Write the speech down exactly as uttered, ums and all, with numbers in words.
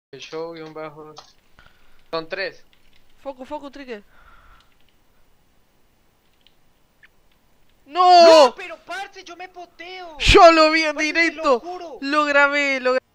El show y un bajo. Son tres. Foco, foco, trique. ¡No! ¡No! Pero parce, yo me poteo. Yo lo vi en Parce, se lo directo. juro. Lo grabé, lo grabé.